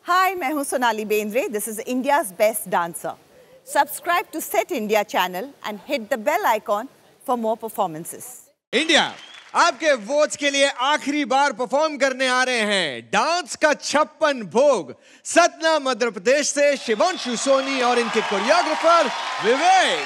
Hi, मैं हूँ Sonali Bendre. This is India's best dancer. Subscribe to Set India channel and hit the bell icon for more performances. India, आपके votes के लिए आखिरी बार perform करने आ रहे हैं डांस का 56 भोग सतना मध्य प्रदेश से शिवांशु सोनी और इनके कोरियोग्राफर विवेक।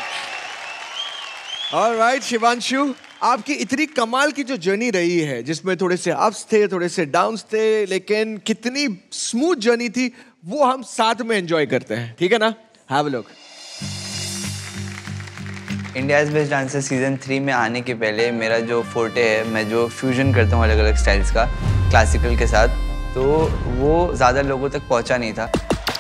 ऑलराइट शिवांशु, आपकी इतनी कमाल की जो जर्नी रही है जिसमें थोड़े से अप्स थे, थोड़े से डाउन्स थे, लेकिन कितनी स्मूथ जर्नी थी वो हम साथ में एंजॉय करते हैं, ठीक है ना? Have a look. India's best dancer season 3 में आने के पहले मेरा जो फोर्टे है, मैं जो फ्यूजन करता हूँ अलग अलग स्टाइल्स का क्लासिकल के साथ, तो वो ज़्यादा लोगों तक पहुँचा नहीं था।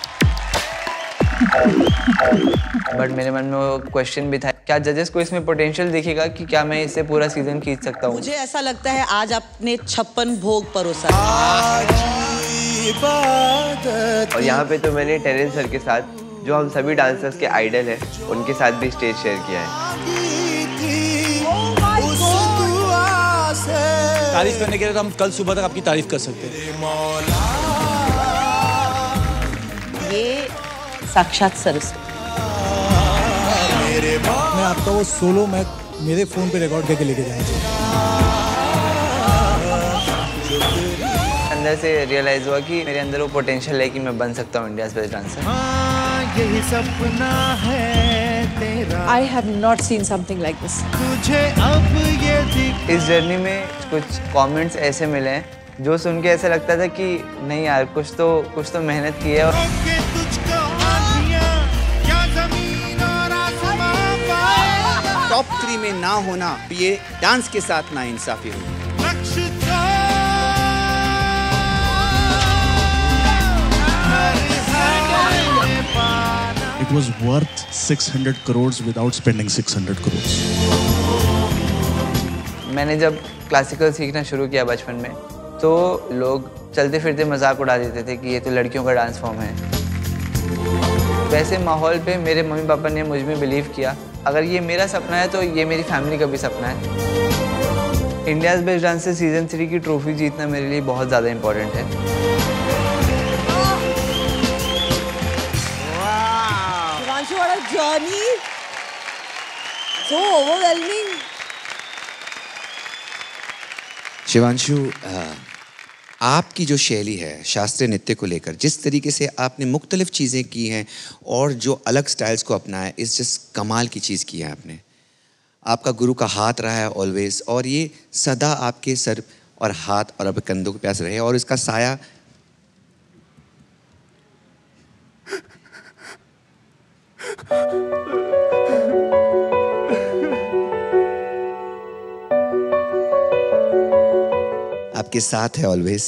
बट मेरे मन में वो क्वेश्चन भी था, क्या जजेस को इसमें पोटेंशियल दिखेगा कि क्या मैं इससे पूरा सीज़न खींच सकता हूँ? मुझे ऐसा लगता है आज आपने 56 भोग परोसा। और यहाँ पे तो मैंने टेरेंस सर के साथ, जो हम सभी डांसर्स के आइडल हैं, उनके साथ भी स्टेज शेयर किया है। तारीफ करने के लिए तो हम कल सुबह तक आपकी तारीफ कर सकते हैं। ये साक्षात सरस्वती। मैं आपका वो सोलो मैं मेरे फोन पे रिकॉर्ड करके लेके जाऊंगा। अंदर से रियलाइज हुआ कि मेरे अंदर वो पोटेंशियल है कि मैं बन सकता हूँ इंडियाज़ बेस्ट डांसर। यही सपना है तेरा। I have not seen something like this. तुझे अब ये दिख। इस जर्नी में कुछ कमेंट्स ऐसे मिले हैं जो सुन के ऐसा लगता था कि नहीं यार, कुछ तो मेहनत की है। टॉप 3 में ना होना ये डांस के साथ ना इंसाफी हुई। It was worth 600 crores without spending 600 crores. मैंने जब क्लासिकल सीखना शुरू किया बचपन में, तो लोग चलते फिरते मजाक उड़ा देते थे कि ये तो लड़कियों का डांस फॉर्म है। वैसे माहौल पे मेरे मम्मी पापा ने मुझ में बिलीव किया, अगर ये मेरा सपना है तो ये मेरी फैमिली का भी सपना है। इंडियाज़ बेस्ट डांसर सीज़न 3 की ट्रॉफी जीतना मेरे लिए बहुत ज़्यादा इम्पोर्टेंट है। What a journey! So overwhelming. Shivanshu, आपकी जो शैली है शास्त्रीय नृत्य को लेकर, जिस तरीके से आपने मुख्तलिफ चीज़ें की हैं और जो अलग स्टाइल्स को अपनाया, इस जस्ट कमाल की चीज़ की है आपने। आपका गुरु का हाथ रहा है ऑलवेज, और ये सदा आपके सर और हाथ और अब कंधों के पास रहे, और इसका साया आपके साथ है ऑलवेज।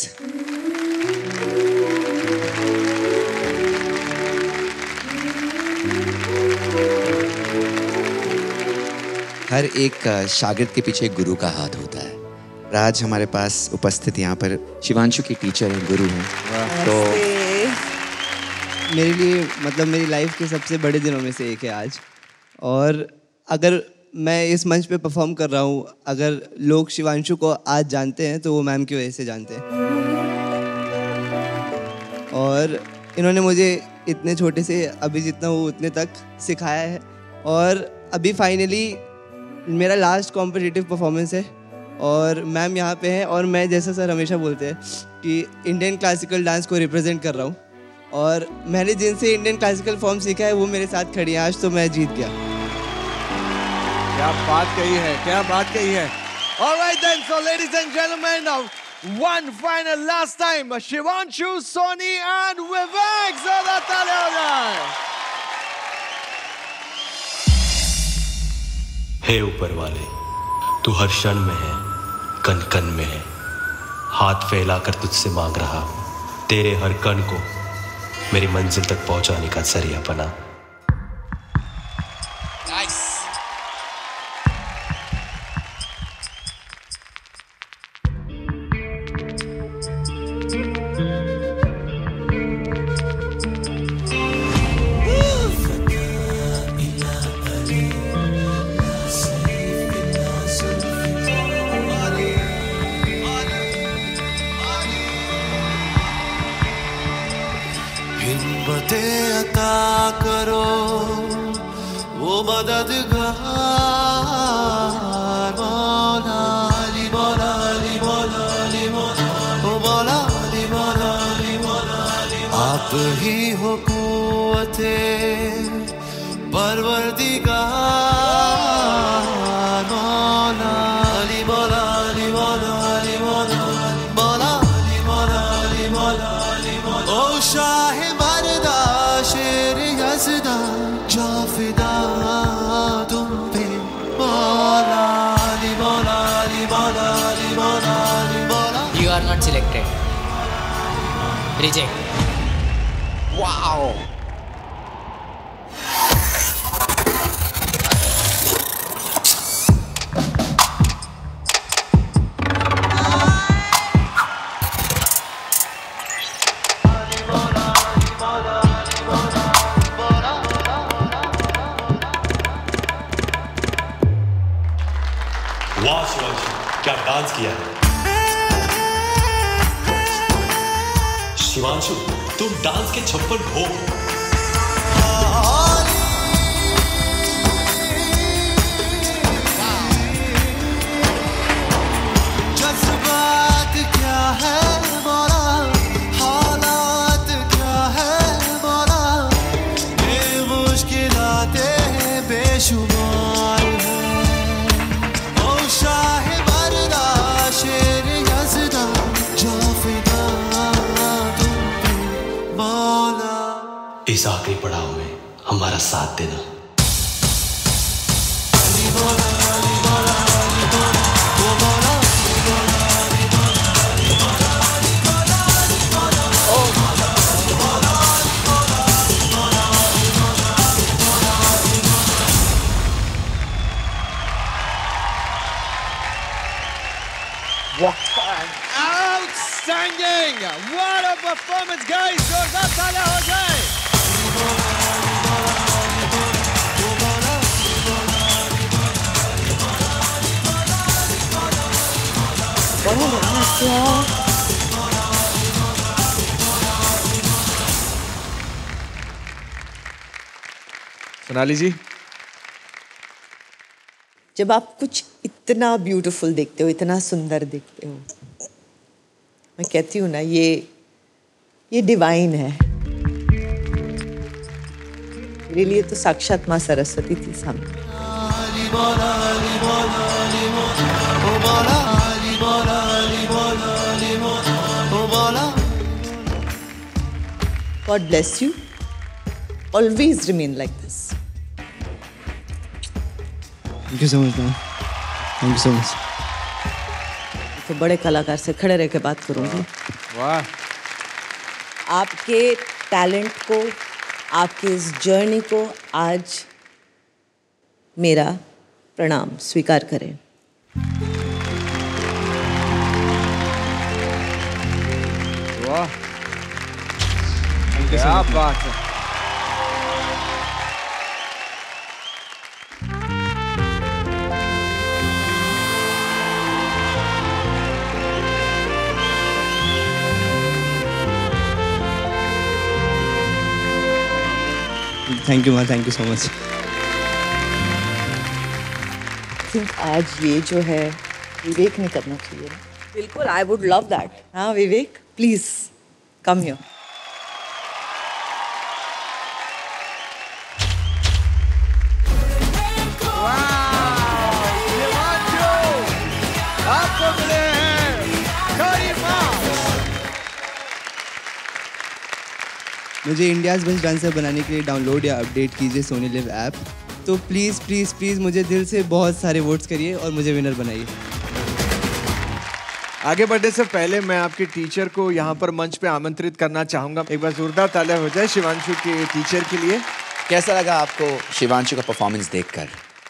हर एक शागिर्द के पीछे एक गुरु का हाथ होता है। आज हमारे पास उपस्थित यहाँ पर शिवांशु की टीचर हैं, गुरु हैं। तो मेरे लिए मतलब मेरी लाइफ के सबसे बड़े दिनों में से एक है आज। और अगर मैं इस मंच पे परफॉर्म कर रहा हूँ, अगर लोग शिवांशु को आज जानते हैं तो वो मैम की वजह से जानते हैं। और इन्होंने मुझे इतने छोटे से अभी जितना हूँ उतने तक सिखाया है। और अभी फाइनली मेरा लास्ट कॉम्पिटिटिव परफॉर्मेंस है और मैम यहाँ पे हैं, और मैं जैसा सर हमेशा बोलते हैं कि इंडियन क्लासिकल डांस को रिप्रेजेंट कर रहा हूँ, और मैंने जिनसे इंडियन क्लासिकल फॉर्म सीखा है वो मेरे साथ खड़ी है। आज तो मैं जीत गया। क्या बात कही है, क्या बात कही है। All right then, so ladies and gentlemen, now one final last time, Shivanshu, Soni and Vivek. ज़रा तालियां हो जाए। हे ऊपर वाले, तू हर क्षण में है, कण कण में है, हाथ फैलाकर तुझसे मांग रहा तेरे हर कण को मेरी मंजिल तक पहुंचाने का जरिया बना। Nice. हिम्मतें अता करो वो मददगार मौला अली मौला अली मौला अली मौला ओ मौला अली मौला अली मौला अली आप ही हो कुव्वते परवरदिगार मौला अली मौला अली मौला अली मौला मौला अली मौला अली मौला अली मौला ओ शाह मर्दा शेर यज़दा जाफिदा तुम पे मौला अली मौला अली मौला अली मौला अली मौला You are not selected. Reject. Wow. वाह शिवांशु, क्या डांस किया है। शिवांशु, तुम डांस के 56 भोग हो। जज्बात क्या है मौला हालात क्या है मौला ये मुश्किलातें बेशुमार हैं ओ शाह मर्दा शेर यज़दा जाफिदा तुम पे मौला इस आखिरी पड़ाव में हमारा साथ देना। अली मौला अली मौला अली मौला ओ मौला Outstanding! What a performance, guys! जोरदार तालियां हो जाए। सोनाली जी, जब आप कुछ इतना ब्यूटीफुल देखते हो, इतना सुंदर देखते हो, मैं कहती हूँ ना ये डिवाइन है। मेरे लिए तो साक्षात माँ सरस्वती थी सामने। अली मौला अली मौला अली मौला ओ मौला अली मौला अली मौला अली मौला ओ मौला God bless you. Always remain like this. Thank you so much, ma'am. Thank you so much. तो बड़े कलाकार से खड़े रह के बात करूँगी। वाह! आपके टैलेंट को, आपके इस जर्नी को आज मेरा प्रणाम स्वीकार करें। वाह! क्या बात है। थैंक यू माँ, thank you so much. Think आज ये जो है विवेक ने करना चाहिए ना। बिल्कुल, आई वुड लव दैट। हाँ विवेक, प्लीज कम हियर। मुझे इंडियाज़ बेस्ट डांसर बनाने के लिए डाउनलोड या अपडेट कीजिए सोनी लिव ऐप। तो प्लीज़ प्लीज़ प्लीज़ मुझे दिल से बहुत सारे वोट्स करिए और मुझे विनर बनाइए। आगे बढ़ने से पहले मैं आपके टीचर को यहाँ पर मंच पे आमंत्रित करना चाहूँगा। एक बार जोरदार तालियां हो जाए शिवांशु के टीचर के लिए। कैसा लगा आपको शिवांशु का परफॉर्मेंस देखकर?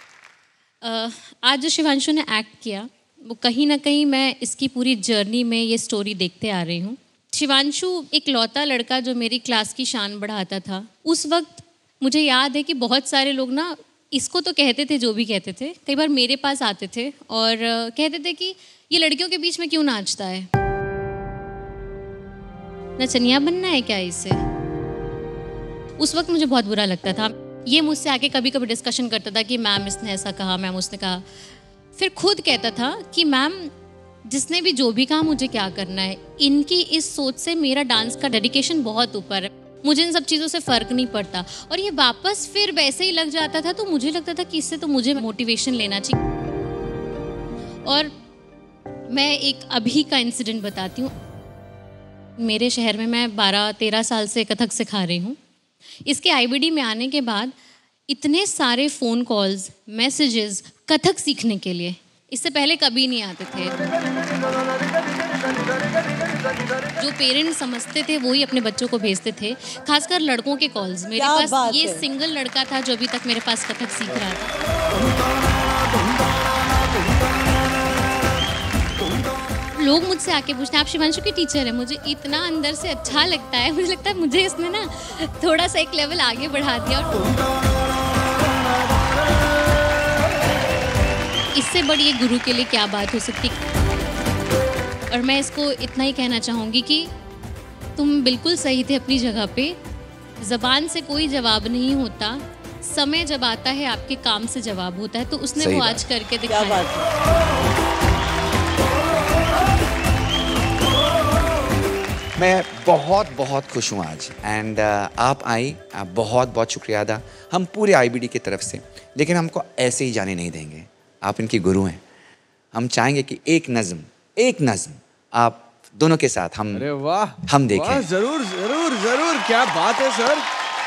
आज जो शिवांशु ने एक्ट किया वो कहीं ना कहीं मैं इसकी पूरी जर्नी में ये स्टोरी देखते आ रही हूँ। शिवांशु एक लौता लड़का जो मेरी क्लास की शान बढ़ाता था। उस वक्त मुझे याद है कि बहुत सारे लोग ना इसको तो कहते थे जो भी कहते थे, कई बार मेरे पास आते थे और कहते थे कि ये लड़कियों के बीच में क्यों नाचता है, नचनिया बनना है क्या इसे। उस वक्त मुझे बहुत बुरा लगता था। ये मुझसे आके कभी कभी डिस्कशन करता था कि मैम इसने ऐसा कहा, मैम उसने कहा। फिर खुद कहता था कि मैम जिसने भी जो भी कहा मुझे क्या करना है। इनकी इस सोच से मेरा डांस का डेडिकेशन बहुत ऊपर है, मुझे इन सब चीज़ों से फ़र्क नहीं पड़ता। और ये वापस फिर वैसे ही लग जाता था, तो मुझे लगता था कि इससे तो मुझे मोटिवेशन लेना चाहिए। और मैं एक अभी का इंसिडेंट बताती हूँ। मेरे शहर में मैं 12-13 साल से कथक सिखा रही हूँ। इसके IBD में आने के बाद इतने सारे फ़ोन कॉल्स, मैसेजेस कथक सीखने के लिए, इससे पहले कभी नहीं आते थे। जो पेरेंट्स समझते थे वही अपने बच्चों को भेजते थे, खासकर लड़कों के कॉल्स। मेरे पास ये सिंगल लड़का था जो अभी तक मेरे पास कथक सीख रहा था। लोग मुझसे आके पूछते हैं आप शिवांशु की टीचर है। मुझे इतना अंदर से अच्छा लगता है, मुझे लगता है मुझे इसने ना थोड़ा सा एक लेवल आगे बढ़ा दिया। इससे बड़ी एक गुरु के लिए क्या बात हो सकती। और मैं इसको इतना ही कहना चाहूँगी कि तुम बिल्कुल सही थे अपनी जगह पे। ज़बान से कोई जवाब नहीं होता, समय जब आता है आपके काम से जवाब होता है। तो उसने वो आज करके दिखाया। मैं बहुत बहुत खुश हूँ आज एंड आप आई, आप बहुत बहुत शुक्रिया अदा हम पूरे IBD की तरफ से। लेकिन हमको ऐसे ही जाने नहीं देंगे, आप इनकी गुरु हैं। हम चाहेंगे कि एक नज़्म आप दोनों के साथ हम अरे वाह हम देखें। वाह, जरूर जरूर जरूर, क्या बात है सर।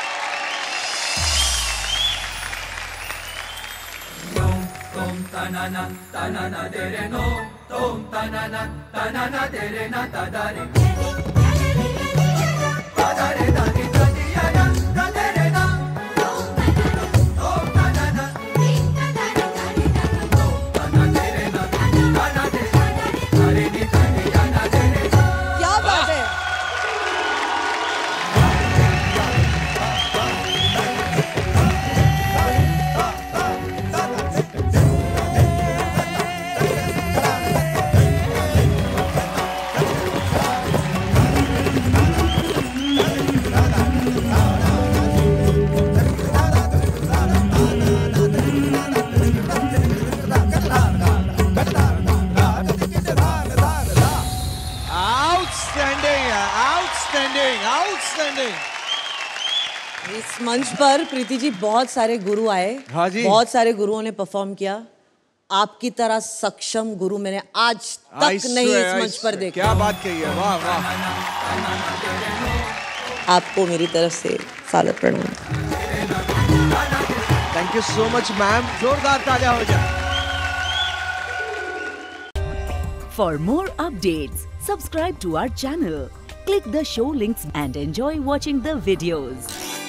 इस मंच पर प्रीति जी बहुत सारे गुरु आए। हाँ जी। बहुत सारे गुरुओं ने परफॉर्म किया। आपकी तरह सक्षम गुरु मैंने आज तक नहीं इस मंच पर देखा। क्या बात कही है, वाह वाह। आपको मेरी तरफ से सादर प्रणाम। Thank you so much ma'am, जोरदार तालियां हो जाए। For more updates, subscribe to our channel, click the show links and enjoy watching the videos.